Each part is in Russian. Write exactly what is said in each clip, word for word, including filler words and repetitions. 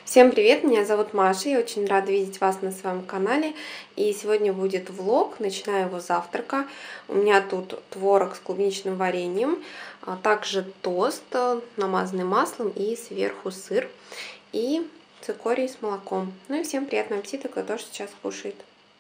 Всем привет, меня зовут Маша, я очень рада видеть вас на своем канале. И сегодня будет влог, начинаю его с завтрака. У меня тут творог с клубничным вареньем, а также тост, э, намазанный маслом, и сверху сыр и цикорий с молоком. Ну и всем приятного аппетита, кто тоже сейчас кушает.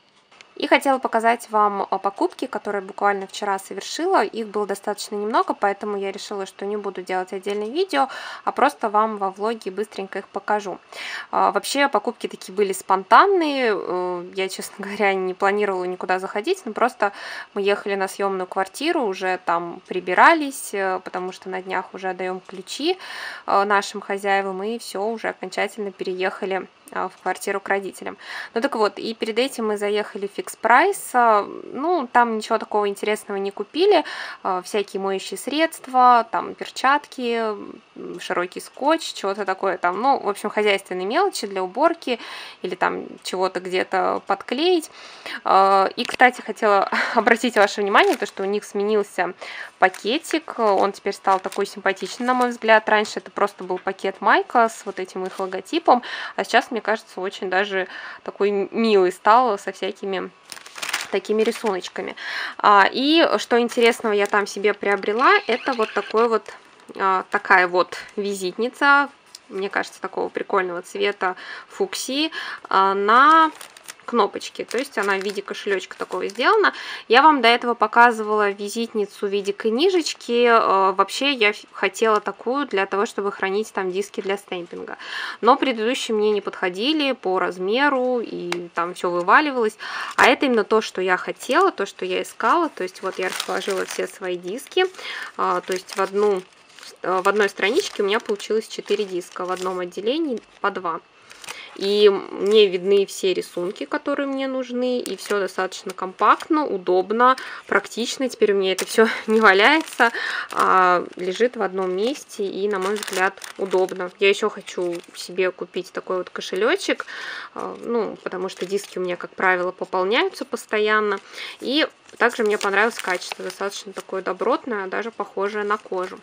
И хотела показать вам покупки, которые буквально вчера совершила. Их было достаточно немного, поэтому я решила, что не буду делать отдельное видео, а просто вам во влоге быстренько их покажу. Вообще покупки такие были спонтанные. Я, честно говоря, не планировала никуда заходить, но просто мы ехали на съемную квартиру, уже там прибирались, потому что на днях уже отдаем ключи нашим хозяевам, и все, уже окончательно переехали в квартиру к родителям. Ну так вот, и перед этим мы заехали в Fix Price. Ну, там ничего такого интересного не купили. Всякие моющие средства, там перчатки, широкий скотч, чего-то такое там. Ну, в общем, хозяйственные мелочи для уборки или там чего-то где-то подклеить. И, кстати, хотела обратить ваше внимание, то, что у них сменился пакетик. Он теперь стал такой симпатичный, на мой взгляд. Раньше это просто был пакет Майка с вот этим их логотипом, а сейчас, мне кажется, очень даже такой милый стал, со всякими такими рисуночками. И что интересного я там себе приобрела, это вот такой вот такая вот визитница, мне кажется, такого прикольного цвета фуксии, на кнопочки, то есть она в виде кошелечка такого сделана. Я вам до этого показывала визитницу в виде книжечки. Вообще я хотела такую для того, чтобы хранить там диски для стемпинга, но предыдущие мне не подходили по размеру, и там все вываливалось. А это именно то, что я хотела, то, что я искала. То есть вот я расположила все свои диски, то есть в одну в одной страничке у меня получилось четыре диска, в одном отделении по два. И мне видны все рисунки, которые мне нужны, и все достаточно компактно, удобно, практично. Теперь у меня это все не валяется, а лежит в одном месте, и, на мой взгляд, удобно. Я еще хочу себе купить такой вот кошелечек, ну, потому что диски у меня, как правило, пополняются постоянно. И также мне понравилось качество, достаточно такое добротное, даже похожее на кожу.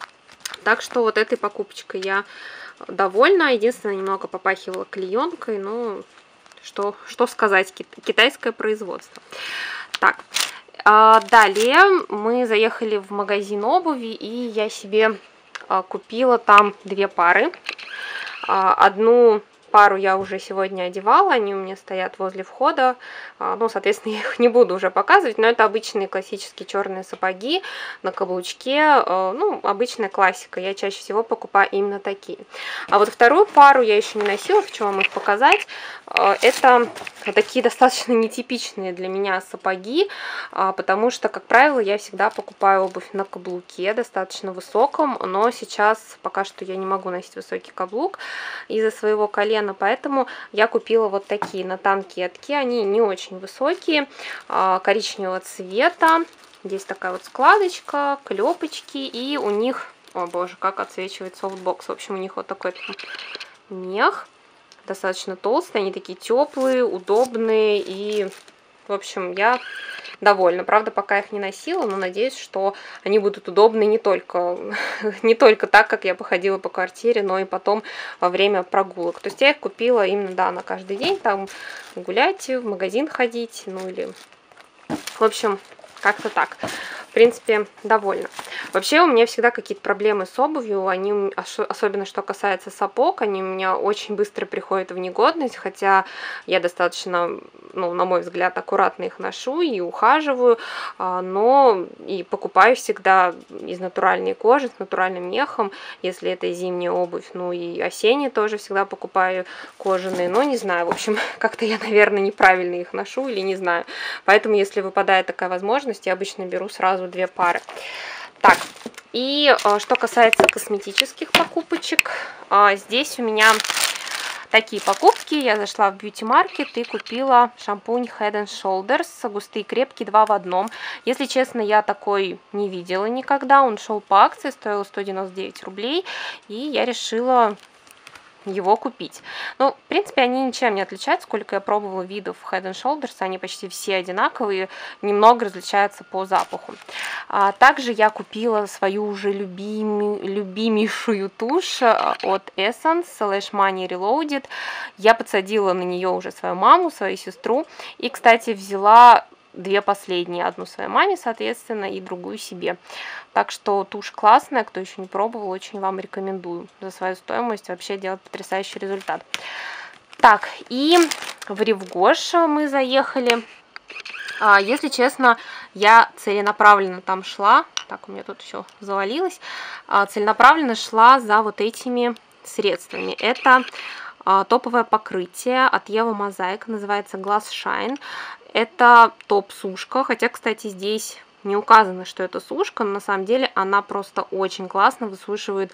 Так что вот этой покупочкой я довольна. Единственное, немного попахивала клеенкой, но что, что сказать, китайское производство. Так, далее мы заехали в магазин обуви, и я себе купила там две пары. Одну пару я уже сегодня одевала, они у меня стоят возле входа, ну, соответственно, я их не буду уже показывать, но это обычные классические черные сапоги на каблучке, ну, обычная классика, я чаще всего покупаю именно такие. А вот вторую пару я еще не носила, хочу вам их показать. Это такие достаточно нетипичные для меня сапоги, потому что, как правило, я всегда покупаю обувь на каблуке, достаточно высоком, но сейчас пока что я не могу носить высокий каблук из-за своего колена. Поэтому я купила вот такие на танкетке. Они не очень высокие, коричневого цвета. Здесь такая вот складочка, клепочки, и у них, о боже, как отсвечивает софтбокс. В общем, у них вот такой мех, достаточно толстый. Они такие теплые, удобные, и, в общем, я довольна. Правда, пока их не носила, но надеюсь, что они будут удобны не только, не только так, как я походила по квартире, но и потом во время прогулок. То есть я их купила именно, да, на каждый день, там гулять, в магазин ходить, ну или, в общем, как-то так. В принципе, довольна. Вообще у меня всегда какие-то проблемы с обувью, они, особенно что касается сапог, они у меня очень быстро приходят в негодность, хотя я достаточно, ну, на мой взгляд, аккуратно их ношу и ухаживаю, но и покупаю всегда из натуральной кожи, с натуральным мехом, если это зимняя обувь, ну и осенние тоже всегда покупаю кожаные, но не знаю, в общем, как-то я, наверное, неправильно их ношу или не знаю, поэтому, если выпадает такая возможность, я обычно беру сразу две пары. Так, и что касается косметических покупочек, здесь у меня такие покупки. Я зашла в Beauty Market и купила шампунь Head and Shoulders, густый и крепкий, два в одном. Если честно, я такой не видела никогда. Он шел по акции, стоил сто девяносто девять рублей, и я решила его купить. Ну, в принципе, они ничем не отличаются, сколько я пробовала видов Head and Shoulders, они почти все одинаковые, немного различаются по запаху. А также я купила свою уже любими, любимейшую тушь от Essence Lash Money Reloaded. Я подсадила на нее уже свою маму, свою сестру, и, кстати, взяла две последние, одну своей маме, соответственно, и другую себе. Так что тушь классная, кто еще не пробовал, очень вам рекомендую. За свою стоимость вообще делать потрясающий результат. Так, и в Рив мы заехали. А, если честно, я целенаправленно там шла. Так, у меня тут все завалилось. А, целенаправленно шла за вот этими средствами. Это а, топовое покрытие от Ева Mosaic, называется Glass Shine. Это топ-сушка, хотя, кстати, здесь не указано, что это сушка, но на самом деле она просто очень классно высушивает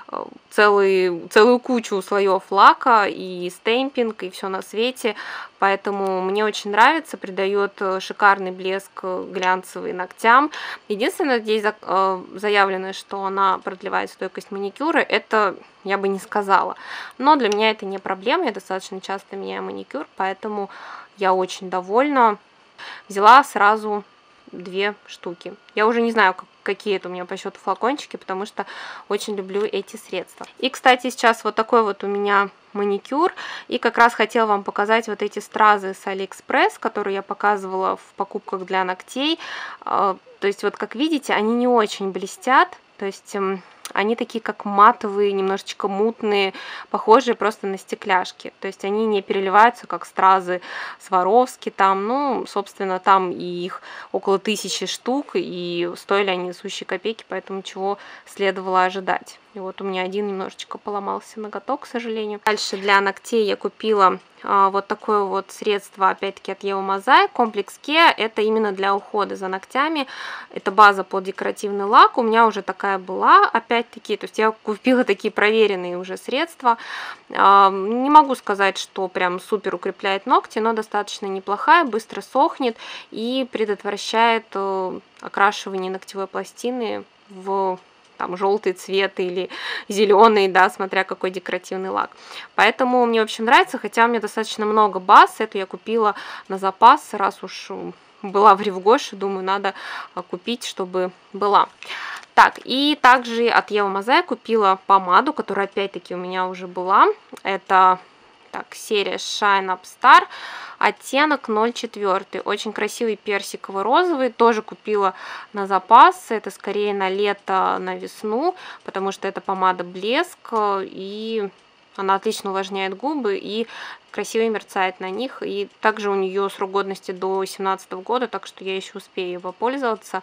целый, целую кучу слоев лака и стемпинг, и все на свете, поэтому мне очень нравится, придает шикарный блеск глянцевый ногтям. Единственное, здесь заявлено, что она продлевает стойкость маникюра, это я бы не сказала, но для меня это не проблема, я достаточно часто меняю маникюр, поэтому я очень довольна. Взяла сразу две штуки. Я уже не знаю, какие это у меня по счету флакончики, потому что очень люблю эти средства. И, кстати, сейчас вот такой вот у меня маникюр. И как раз хотела вам показать вот эти стразы с Алиэкспресс, которые я показывала в покупках для ногтей. То есть вот как видите, они не очень блестят. То есть они такие как матовые, немножечко мутные, похожие просто на стекляшки. То есть они не переливаются, как стразы Сваровски там. Ну, собственно, там и их около тысячи штук, и стоили они сущие копейки, поэтому чего следовало ожидать. И вот у меня один немножечко поломался ноготок, к сожалению. Дальше для ногтей я купила а, вот такое вот средство, опять-таки от Ева Mosaic, комплекс Care. Это именно для ухода за ногтями. Это база под декоративный лак. У меня уже такая была, опять-таки. То есть я купила такие проверенные уже средства. А, не могу сказать, что прям супер укрепляет ногти, но достаточно неплохая, быстро сохнет и предотвращает а, окрашивание ногтевой пластины в там желтый цвет или зеленый, да, смотря какой декоративный лак. Поэтому мне, в общем, нравится, хотя у меня достаточно много баз. Эту я купила на запас, раз уж была в Рив-Гоше, думаю, надо купить, чтобы была. Так, и также от Ева Mosaic купила помаду, которая опять-таки у меня уже была. Это так, серия Shine Up Star, оттенок ноль четыре. Очень красивый персиково-розовый. Тоже купила на запас. Это скорее на лето, на весну, потому что это помада блеск, и она отлично увлажняет губы и красиво мерцает на них. И также у нее срок годности до две тысячи семнадцатого года, так что я еще успею ее попользоваться.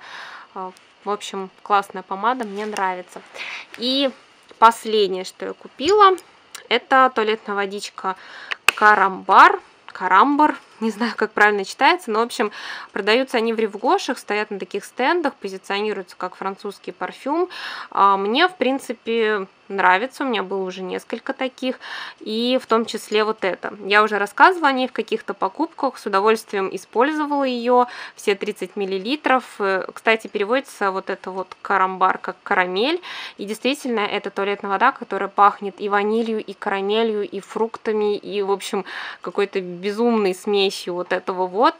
В общем, классная помада, мне нравится. И последнее, что я купила, это туалетная водичка Карамбар. Карамбар, не знаю, как правильно читается, но, в общем, продаются они в Рив-Гошах, стоят на таких стендах, позиционируются как французский парфюм. Мне, в принципе, нравится, у меня было уже несколько таких, и в том числе вот это. Я уже рассказывала о ней в каких-то покупках, с удовольствием использовала ее, все тридцать миллилитров. Кстати, переводится вот это вот Карамбар как карамель, и действительно, это туалетная вода, которая пахнет и ванилью, и карамелью, и фруктами, и, в общем, какой-то безумной смесью вот этого вот.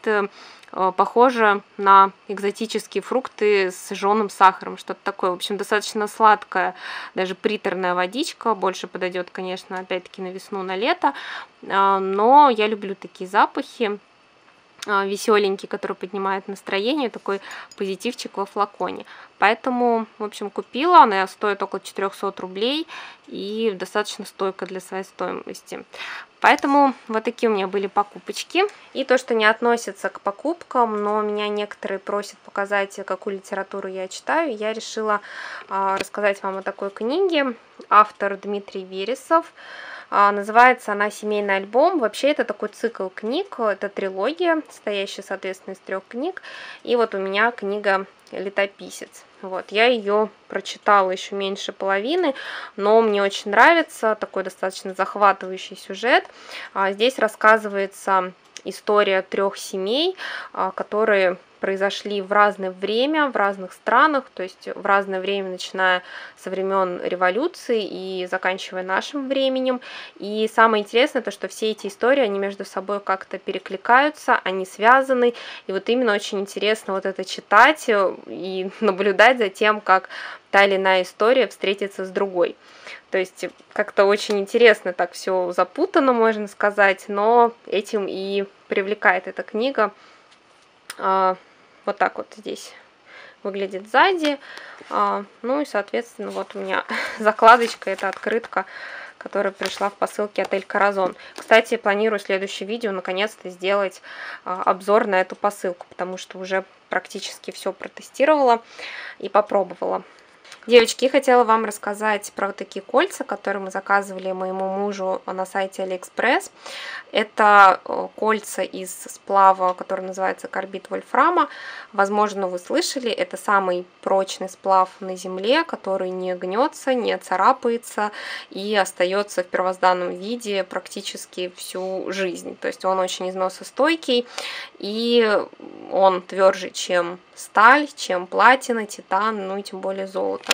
Похоже на экзотические фрукты с жженым сахаром, что-то такое. В общем, достаточно сладкая, даже приторная водичка. Больше подойдет, конечно, опять-таки на весну, на лето. Но я люблю такие запахи. Веселенький, который поднимает настроение, такой позитивчик во флаконе. Поэтому, в общем, купила. Она стоит около четырёхсот рублей и достаточно стойкая для своей стоимости. Поэтому вот такие у меня были покупочки. И то, что не относится к покупкам, но меня некоторые просят показать, какую литературу я читаю, я решила а, рассказать вам о такой книге. Автор Дмитрий Вересов. Называется она «Семейный альбом». Вообще это такой цикл книг, это трилогия, состоящая, соответственно, из трех книг. И вот у меня книга «Летописец». Вот, я ее прочитала еще меньше половины, но мне очень нравится, такой достаточно захватывающий сюжет. Здесь рассказывается история трех семей, которые произошли в разное время, в разных странах, то есть в разное время, начиная со времен революции и заканчивая нашим временем. И самое интересное, то, что все эти истории, они между собой как-то перекликаются, они связаны, и вот именно очень интересно вот это читать и наблюдать за тем, как та или иная история встретится с другой. То есть как-то очень интересно так все запутано, можно сказать, но этим и привлекает эта книга. Вот так вот здесь выглядит сзади. Ну и, соответственно, вот у меня закладочка, это открытка, которая пришла в посылке от Эль Коразон. Кстати, планирую в следующее видео наконец-то сделать обзор на эту посылку, потому что уже практически все протестировала и попробовала. Девочки, хотела вам рассказать про вот такие кольца, которые мы заказывали моему мужу на сайте Алиэкспресс. Это кольца из сплава, который называется карбид вольфрама. Возможно, вы слышали, это самый прочный сплав на Земле, который не гнется, не царапается и остается в первозданном виде практически всю жизнь. То есть он очень износостойкий и он тверже, чем сталь, чем платина, титан, ну и тем более золото.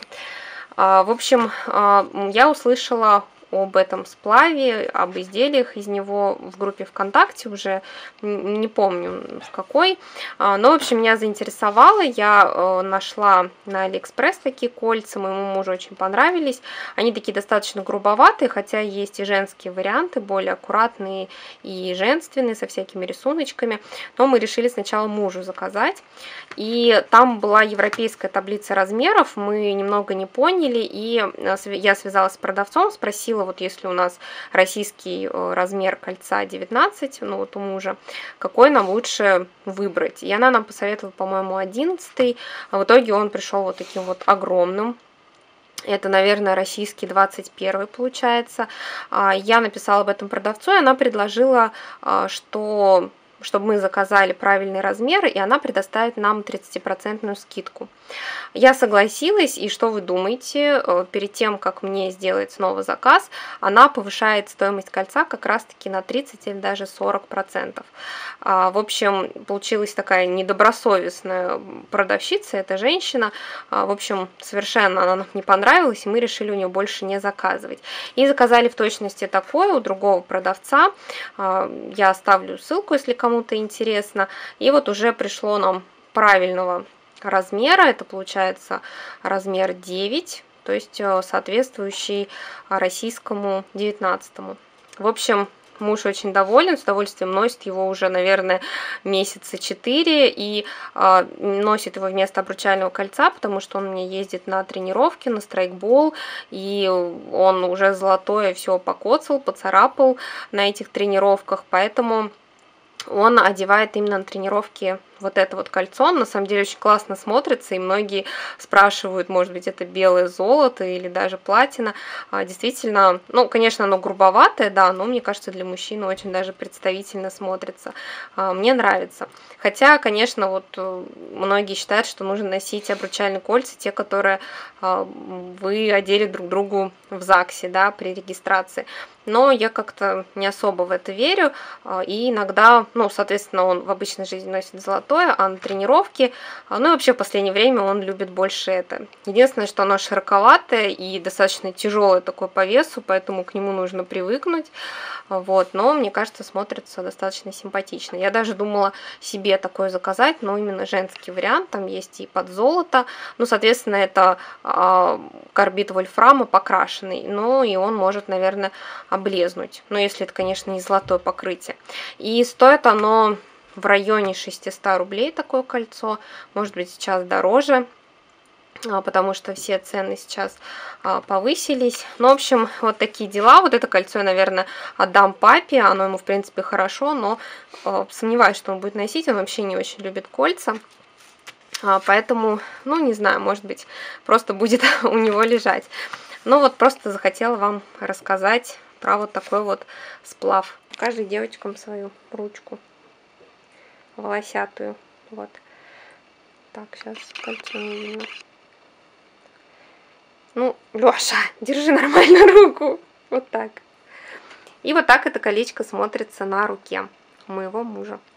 В общем, я услышала об этом сплаве, об изделиях из него в группе ВКонтакте, уже не помню в какой, но, в общем, меня заинтересовало, я нашла на Алиэкспресс такие кольца, моему мужу очень понравились, они такие достаточно грубоватые, хотя есть и женские варианты, более аккуратные и женственные, со всякими рисуночками, но мы решили сначала мужу заказать, и там была европейская таблица размеров, мы немного не поняли, и я связалась с продавцом, спросила, вот если у нас российский размер кольца девятнадцать, ну вот у мужа, какой нам лучше выбрать. И она нам посоветовала, по-моему, одиннадцатый, а в итоге он пришел вот таким вот огромным. Это, наверное, российский двадцать первый получается. Я написала об этом продавцу, и она предложила, что... чтобы мы заказали правильный размер, и она предоставит нам тридцатипроцентную скидку. Я согласилась, и что вы думаете, перед тем, как мне сделать снова заказ, она повышает стоимость кольца как раз-таки на тридцать или даже сорок процентов. В общем, получилась такая недобросовестная продавщица, эта женщина. В общем, совершенно она нам не понравилась, и мы решили у нее больше не заказывать. И заказали в точности такое у другого продавца. Я оставлю ссылку, если кому-то интересно. И вот уже пришло нам правильного размера, это получается размер девять, то есть соответствующий российскому девятнадцатому. В общем, муж очень доволен, с удовольствием носит его уже, наверное, месяца четыре и э, носит его вместо обручального кольца, потому что он у меня ездит на тренировки, на страйкбол, и он уже золотое все покоцал, поцарапал на этих тренировках, поэтому он одевает именно на тренировки вот это вот кольцо. На самом деле очень классно смотрится, и многие спрашивают, может быть, это белое золото или даже платина. Действительно, ну, конечно, оно грубоватое, да, но мне кажется, для мужчины очень даже представительно смотрится. Мне нравится. Хотя, конечно, вот многие считают, что нужно носить обручальные кольца, те, которые вы одели друг другу в ЗАГСе, да, при регистрации. Но я как-то не особо в это верю, и иногда, ну, соответственно, он в обычной жизни носит золотое, а на тренировке, ну и вообще в последнее время он любит больше это. Единственное, что оно широковатое и достаточно тяжелое такое по весу, поэтому к нему нужно привыкнуть, вот, но мне кажется, смотрится достаточно симпатично. Я даже думала себе такое заказать, но именно женский вариант, там есть и под золото, ну, соответственно, это э, карбид вольфрама покрашенный, но и он может, наверное, облезнуть, но если это, конечно, не золотое покрытие. И стоит оно в районе шестисот рублей, такое кольцо, может быть, сейчас дороже, потому что все цены сейчас повысились. Ну, в общем, вот такие дела. Вот это кольцо я, наверное, отдам папе, оно ему, в принципе, хорошо, но сомневаюсь, что он будет носить, он вообще не очень любит кольца. Поэтому, ну, не знаю, может быть, просто будет у него лежать. Ну, вот просто захотела вам рассказать про вот такой вот сплав. Покажи девочкам свою ручку волосятую. Вот. Так, сейчас кольцо не видно. Ну, Лёша, держи нормально руку. Вот так. И вот так это колечко смотрится на руке моего мужа.